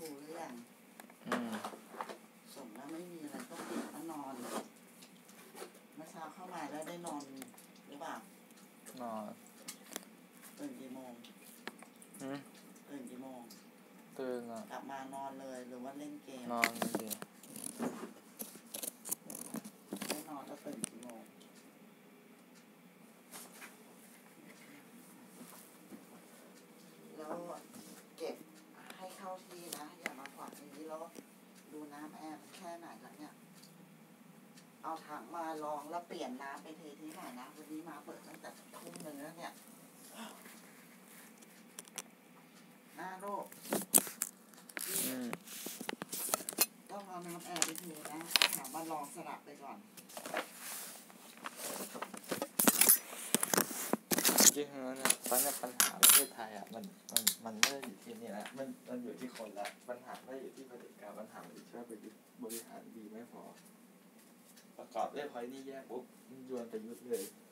รูหรือยังอืมส่งแล้วไม่มีอะไรก็ปิดแล้วนอนเมื่อเช้าเข้ามาแล้วได้นอนหรือเปล่านอนตื่นกี่โมงตื่นกี่โมงตื่นอ่ะกลับมานอนเลยหรือว่าเล่นเกมนอนเลยได้นอนแล้วตื่นกี่โมงแล้วเก็บให้เข้าที่นะอย่ามาขวางอย่างนี้แล้วดูน้ำแอร์มันแค่ไหนแล้วเนี่ยเอาถังมาลองแล้วเปลี่ยนน้ำไปเทที่ไหนนะวันนี้มาเปิดตั้งแต่1:00แล้วเนี่ยโลกต้องเอาน้ำแอร์ไปเทนะเอาถังมาลองสลับไปก่อนจริงๆนะตอนนี้ปัญหาประเทศไทยอ่ะมันไม่ได้อยู่ที่นี่แหละมันอยู่ที่คนละปัญหาไม่ได้อยู่ที่ปฏิการปัญหามันอยู่ที่ว่าบริหารดีไม่พอประกอบด้วยพอยนี่แยกปุ๊บโยนไปยุดเลย